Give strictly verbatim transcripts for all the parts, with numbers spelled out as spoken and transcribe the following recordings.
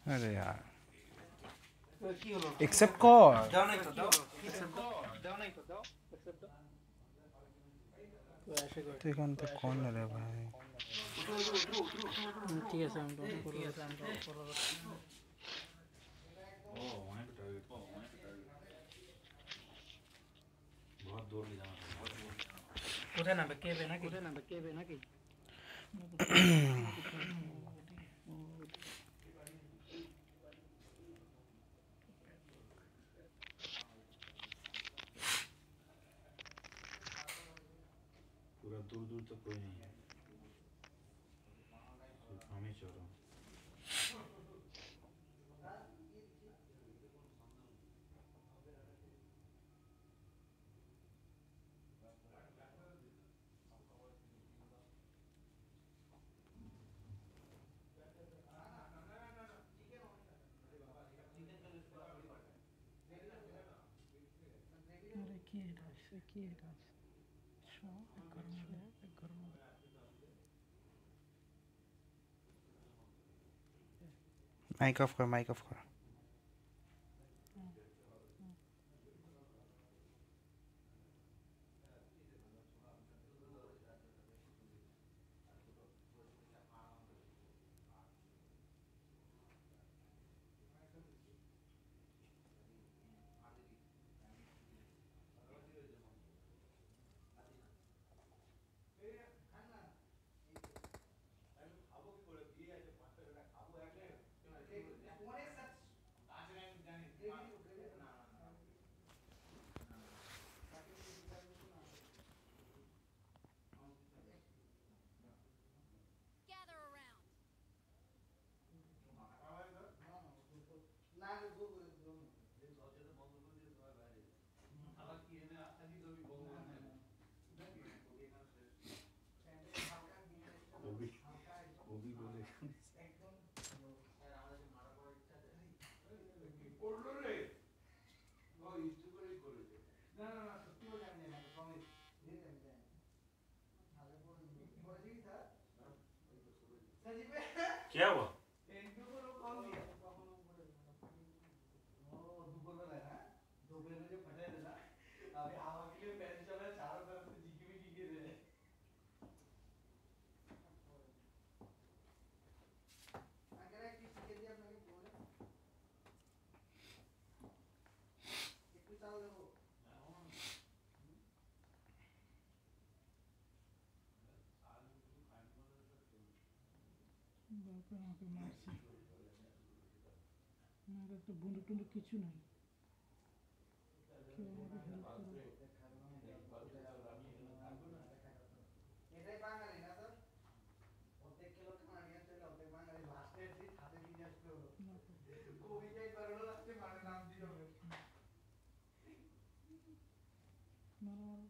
अरे यार एक्सेप्ट कर दाओ नहीं तो दाओ एक्सेप्ट दाओ दाओ नहीं तो दाओ एक्सेप्ट दाओ तो ऐसे कर ठीक है तो कौन है रे भाई ठीक है सर हम लोग ठीक है सर हम लोग फॉलो करते हैं ओ वहीं पे टारगेट ओ वहीं पे टारगेट बहुत दूर ले जाना पड़ेगा उधर ना बक्के पे ना कि उधर ना बक्के पे ना कि पूरा दूर दूर तक कोई नहीं है सिर्फ हम ही चल रहे हैं अरे की है से की है शो करो करो माइक ऑफ कर माइक ऑफ कर वो भी वो भी बोले क्या हुआ बाप रे আমাকে মারছে আমার তো বন্দুক টন্দুক কিছু নাই কেউ আমাকে হেল্প করো মারো মারো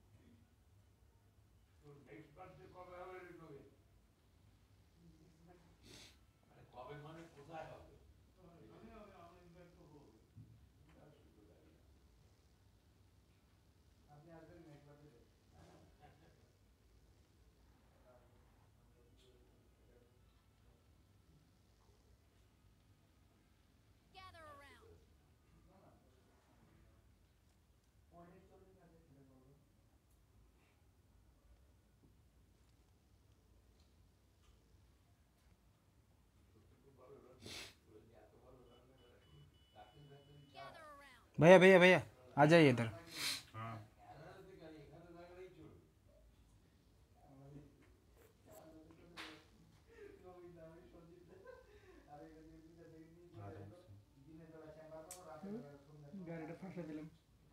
भैया भैया भैया आ जाइए इधर हाँ आ रहे हैं গাড়িটা ফাঁসা দিলাম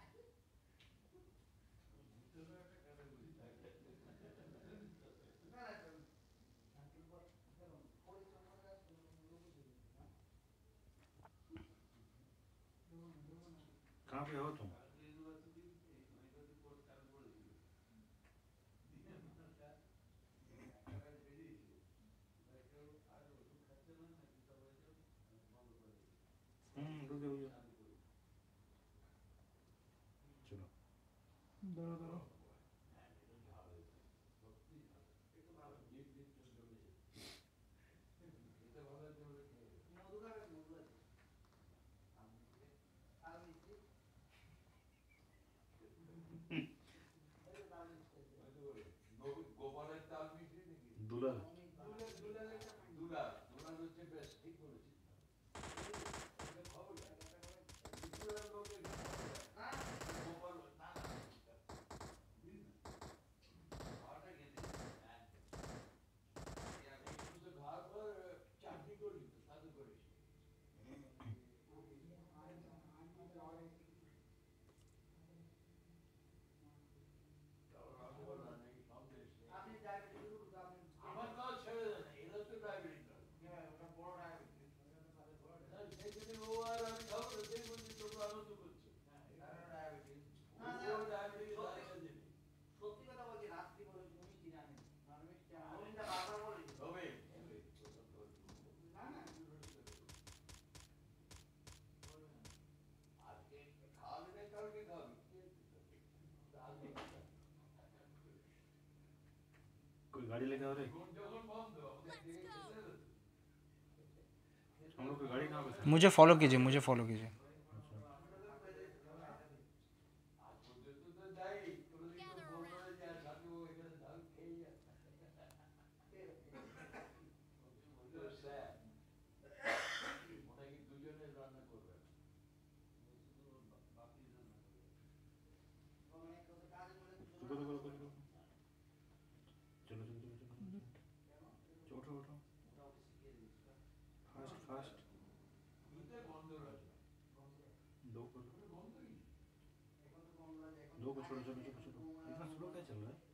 कहाँ पे हो तुम हम्म रुको रुको चलो দাঁড়া দাঁড়া कोई गाड़ी लेके आ रहे हम लोग की गाड़ी कहाँ पे है? मुझे फॉलो कीजिए, मुझे फॉलो कीजिए। रुको रुको रुको रुको चलो चलो चलो चलो चलो उठो उठो फास्ट फास्ट दो को दो को छोड़ो चलो चलो चलो इतना स्लो क्या चल रहा है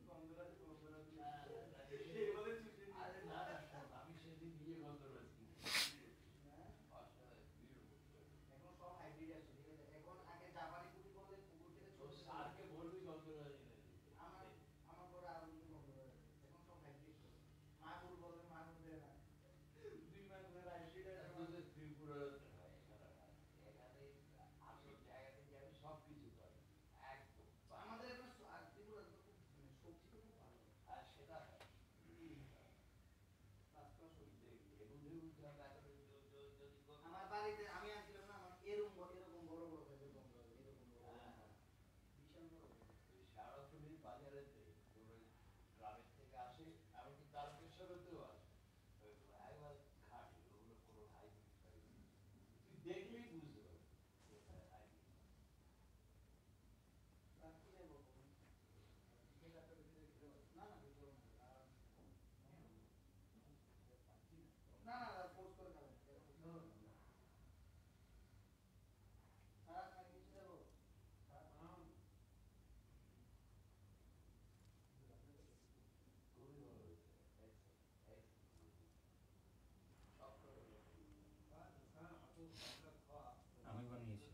আমি বানিয়েছি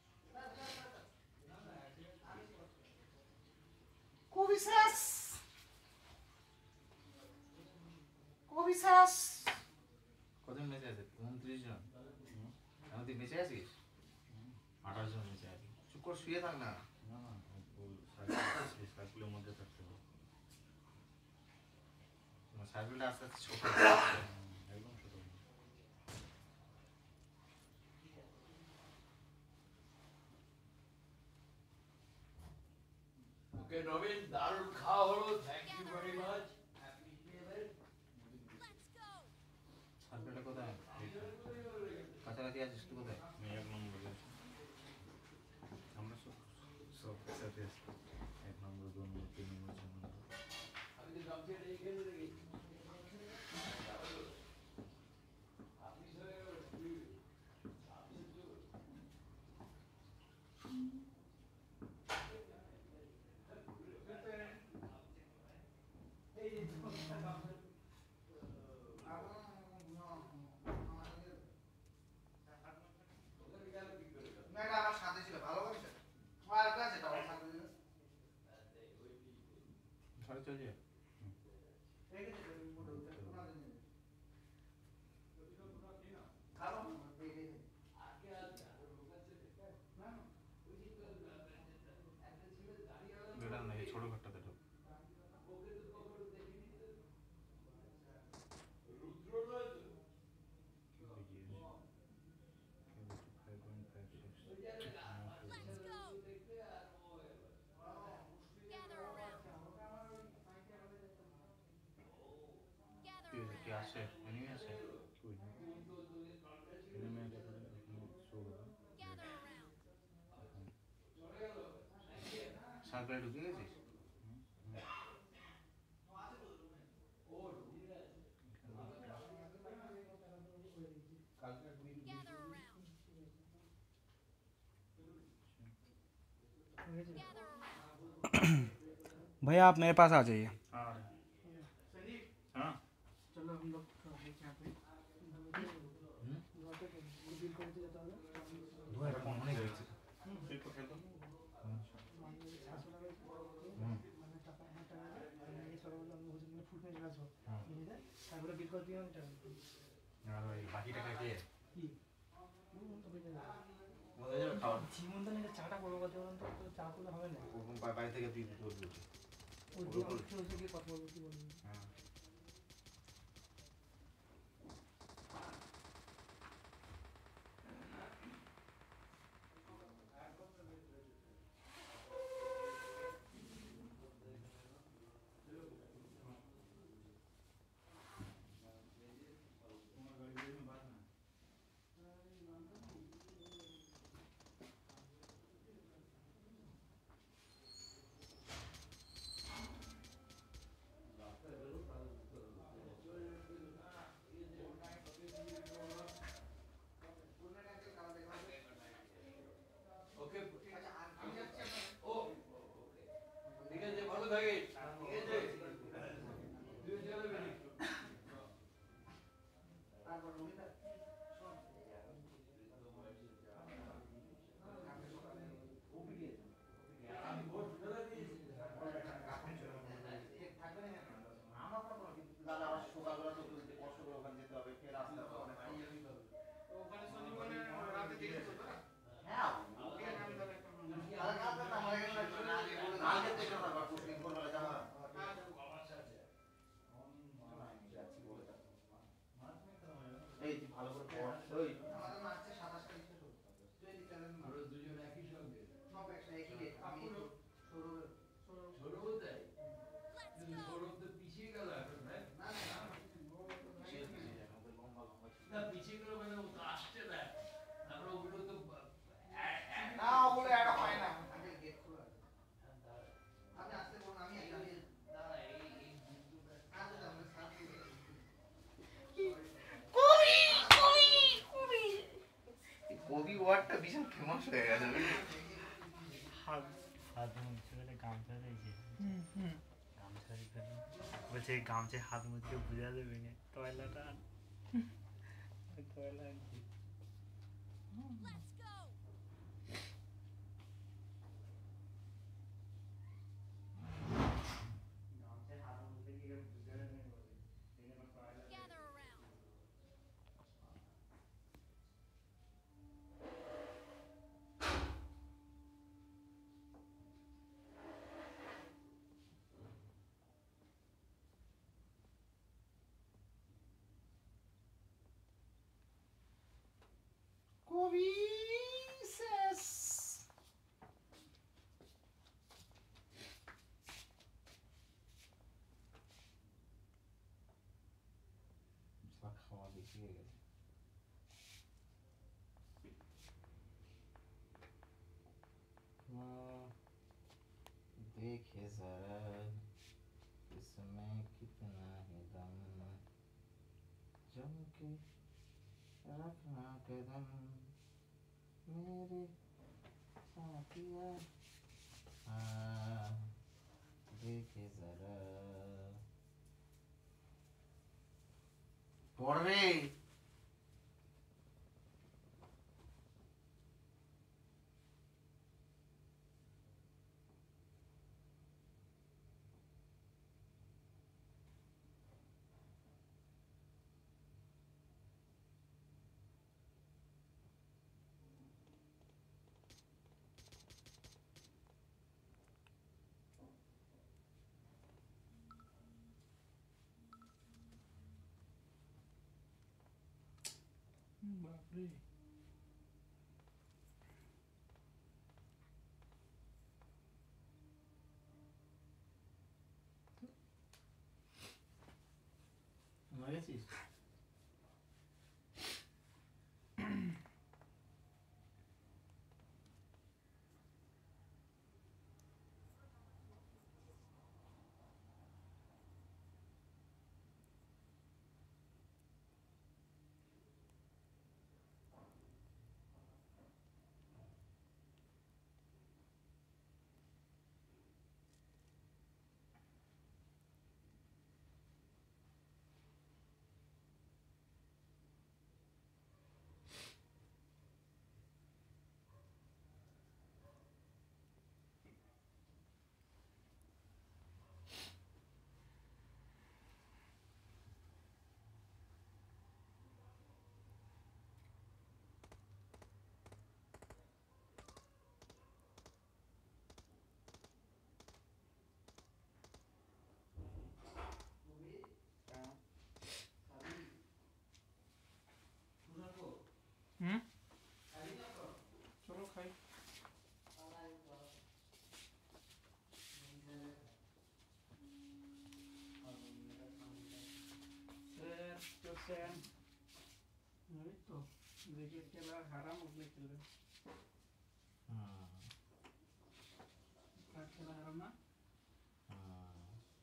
Kuvisas! কতজন বেঁচে আছে? উনত্রিশ জন। এখন তুই বেঁচে আছিস? আঠাশ জন বেঁচে আছি। চুপ করে শুয়ে থাক না। না না, সার্কুলের মধ্যে থাকতে হবে। সার্কুলটা আস্তে আস্তে ছোট একদম ছোট। ওকে নবীন, দারুণ খাওয়া হলো, থ্যাংক ইউ ভেরি মাচ। সার্কুলটা কোথায়? কাছাকাছি আছিস তুই? কোথায়? আমি এক নম্বরে আছি। আমরা সব সব সাথে আছি। এক নম্বর, দু নম্বর, তিন নম্বর, চার নম্বর। আমি তো গামছা নিয়ে গেলে দেখি ঘরে চল যাই। বেটা না, এই ছোট ঘরটাতে ঢোক। কি আসে? এনিমি আসে? এনিমি আসে পরে শো হবে। সার্কেলে ঢুকে গেছিস? भैया आप मेरे पास आ जाइए। हाँ हाँ चलो हम लोग यहाँ पे ধোয়াটা কোন অনেক হয়েছে। শিল্প খেলবো। আর ওই বাকি টাকা কে? কোথায় যাবে খাওয়া? চাটা করবো কত বলুন তো, চা করলে হবে না। ওরকম বা- বাড়ি থেকে দিয়ে দিতে বলবি। ওই দিয়ে আমি চলছে গিয়ে কথা বলবো, কি বলবো। হ্যাঁ ওকে ও ঠিক আছে, ভালো থাকিস, ঠিক আছে তুই চলে বেরি। আমরা দুজন একই সঙ্গে সৌরভ দেয়, কিন্তু সৌরভ তো পিছিয়ে গেল এখন, না না পিছিয়ে গেল মানে ও তো আসছে না, তারপরে ওগুলো তো না ওগুলো অ্যাড হয় না। আমি গেট খোলা আছে। আপনি আসতে বলুন, আমি আমি কবি ওয়ার্ডটা ভীষণ ফেমাস হয়ে গেছে। হাত মুছতে গেলে গামছা দিয়েছে, গামছা দিতে বলছে গামছে হাত মুছতে বোঝা দেবে না টয়লেটা টয়লেট গামছে হাত মুছতে গিয়ে বুঝা দেবে বিশেষ খাওয়া বেশি হয়ে গেছে। देखे जरा इसमें कितना है दम, जम के रखना कदम मेरे साथिया, हाँ देखे जरा पढ़ रे বাপরে মরে গেছিস? হুম চলো খাই স্যার তো স্যার ওই তো দেখে খেলা হারাম ওগুলো খেলবে हाँ কার খেলা হারাম না हाँ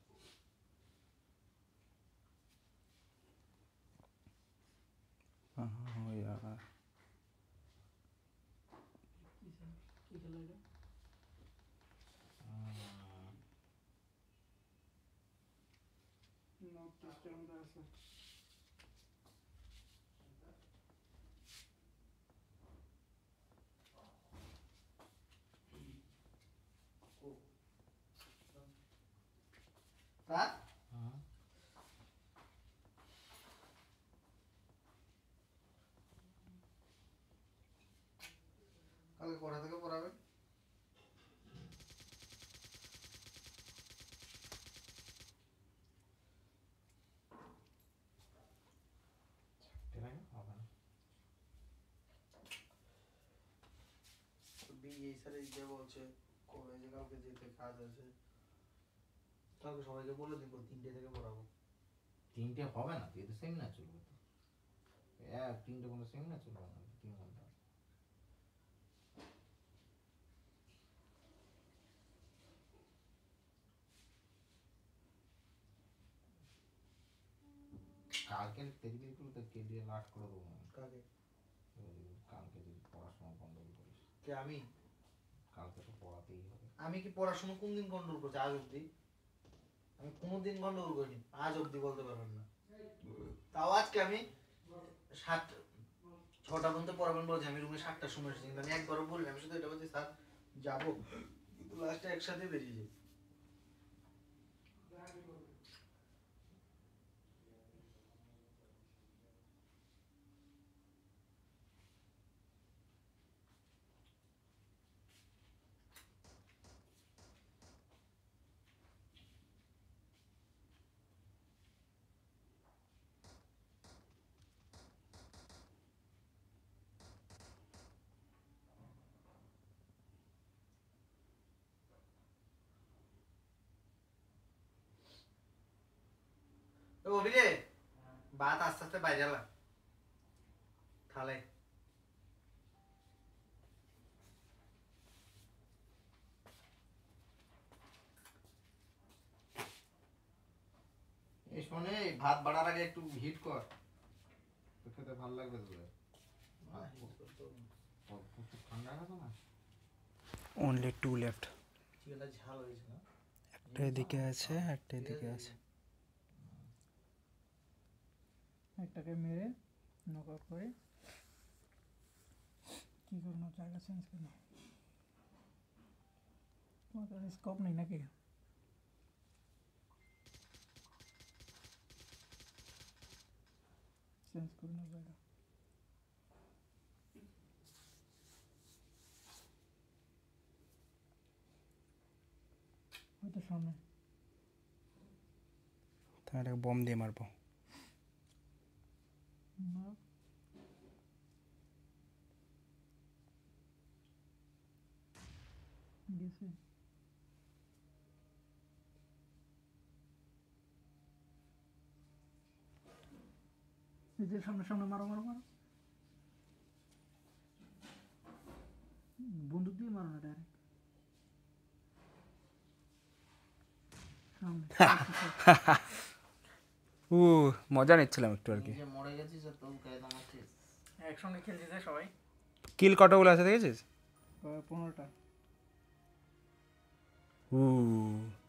हाँ यार কি স্যার কি খেলা এটা हाँ নর্থ ইস্টের মধ্যে আছে তা हाँ কালকে কটা থেকে পড়াবে तेरा क्या होगा ना বিয়ে স্যার এই যে বলছে কলেজে কালকে যেতে কাজ আছে কালকে সবাইকে বলে দিব তিনটে থেকে পড়াবো তিনটে হবে না, তুই তো সেমিনার চলবে তো এক তিনটে কোনো সেমিনার চলবে না তিন ঘন্টা। কালকে দেরি দেরি করলে তো কেডিএ লাট করে দেবো আমি। কাকে কালকে যদি পড়াশোনা গন্ডগোল করিস, কে আমি কালকে তো পড়াতেই হবে। আমি কি পড়াশোনা কোন দিন গন্ডগোল করছি আজ অব্দি আমি কোনোদিন গন্ডগোল করিনি আজ অব্দি বলতে পারবেন না তাও আজকে আমি সাত ছটা পর্যন্ত পড়াবেন বলছি আমি রুমে সাতটার সময় এসেছি কিন্তু আমি একবারও বললাম আমি শুধু এটা বলছি স্যার যাবো কিন্তু লাস্টে একসাথে বেরিয়ে যাই অভিরে ভাত আস্তে আস্তে বাইরে এলা থালে এই শোনে ভাত বাড়ার আগে একটু হিট কর তো খেতে ভালো লাগবে তো ঠান্ডা খাতো না অনলি টু লেফট। চিকেনটা ঝাল হয়েছে না একটা এদিকে আছে, একটা এদিকে আছে। একটাকে মেরে নক আউট করে কি করবো, জায়গা চেঞ্জ করবো। তোমার কাছে স্কোপ নেই নাকি? চেঞ্জ করে না জায়গা। হয়তো সামনে তাহলে এটাকে বম দিয়ে মারবো। না গেছে। এই যে সামনে সামনে মারো মারো মারো, বন্দুক দিয়ে মারো না, ডাইরেক্ট সামনে। ও মজা নিচ্ছিলাম একটু আর কি। নিজে মরে গেছিস আর তোর গায়ে দামাচ্ছিস একসঙ্গে খেলছি যে সবাই। কিল কতগুলো আছে দেখেছিস? পনেরোটা। ও